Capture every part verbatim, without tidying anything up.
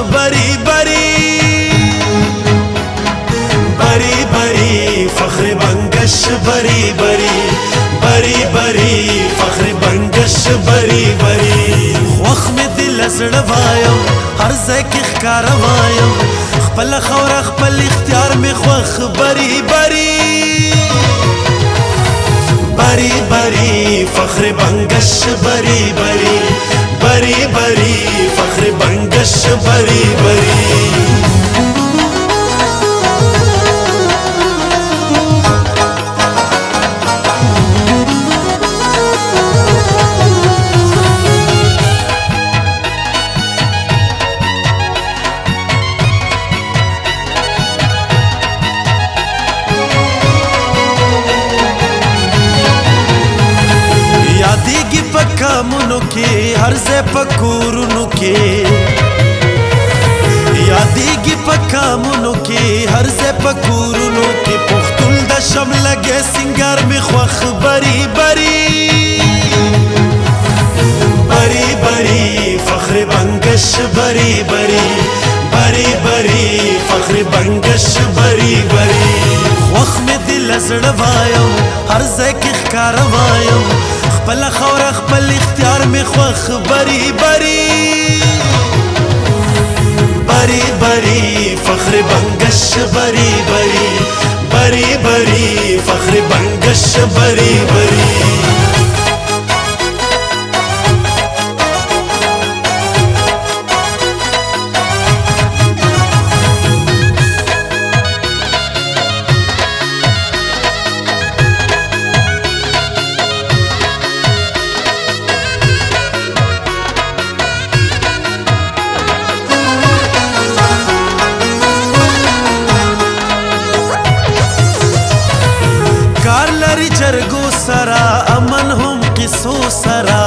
بری بری بری بری فخر بنگش بری بری بری بری فخر بنگش بری بری خوخ می دل زړه وایم هر ځای کې ښکاره وایم خپله خوره خپل اختیار می خوښ بری بری بری بری فخر بنگش بری بری بری بری فخر بنگش بری بری یادیږي په کامونو کې هر ځای په کورونو کې یادیږي په کامونو کې هر ځای په کورونو کې پښتون د شم لګې سنگار می خوښ بری بری بری بری فخر بنگش بری بری بری بری فخر بنگش بری بری خوښ می دل زړه وایم هر ځای کې ښکاره وایم خپل خوره خپل اختیار می خوښ بری بری بری بری فخر بنگش بری بری بری بری فخر بنگش بری بری جرګو سرا امن هم قصو سرا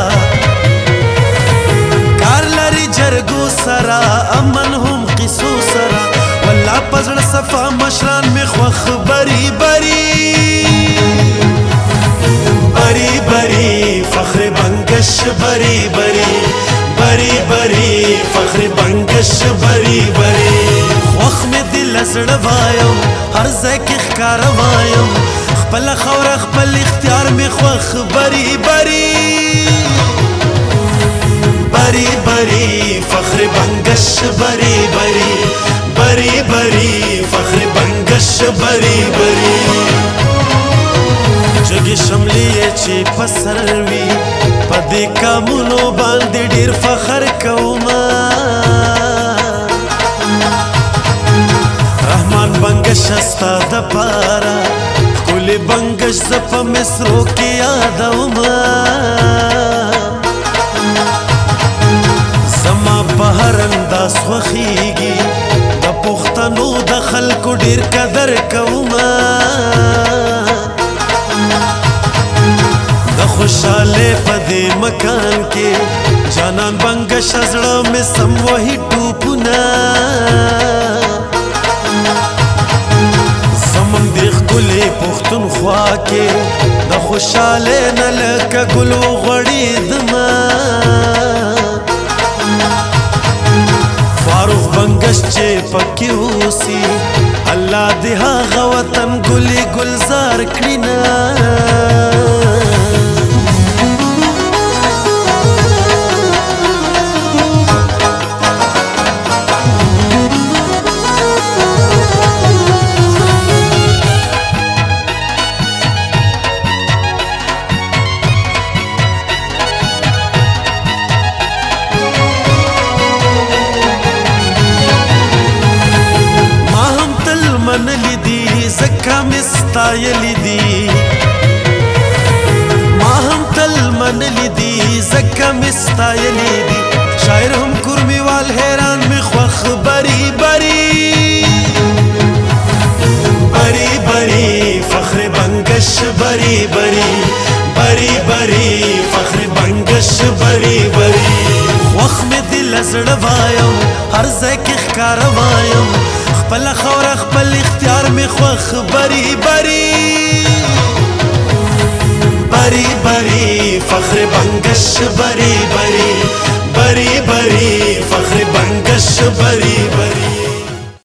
کار لري جرګو سرا امن هم قصو سرا والله پزړه صفا مشران می خوښ بری بری بری بری فخر بنگش بری بری بری بری فخر بنگش بری بری خوښ می دل زړه وایم هر ځای کې ښکاره وایم خپل خوره خپل اختیار می خوښ بری بری بری بری فخر بنگش بری بری بری بری فخر بنگش بری بری جګې شملې چې په سر وي په دې کامونو باندې ډېر فخر کومه رحمان بنگش ستا دپاره ښکلې بنگش زه په مصرو کې یادومه زما په هر انداز خوښېږي د پښتنو د خلکو ډېر قدر کومه د خوشحالۍ په دې مکان کې جانان بنگش زړه مې سم وهي ټوپونه زمونږ د ښکلې پښتونخوا کې د خوشحالۍ نه لکه ګل وغوړېدمه فاروق بنگش چې پکې اوسي الله دې هغه وطن ګلې ګلزار کړینه منلی دی زکا مستایلی دی ما هم تل منلی دی زکا مستایلی دی شاعر هم کرمی وال حیران می خوخ بری بری بری بری فخر بنگش بری بری بری بری فخر بنگش بری بری خوخ می دل زړه وایم هر ځای کې ښکاره وایم خپل خوره خپل اختیار می خوښ بری بری بری بری فخر بنگش بری بری بری بری فخر بنگش بنگش بری بری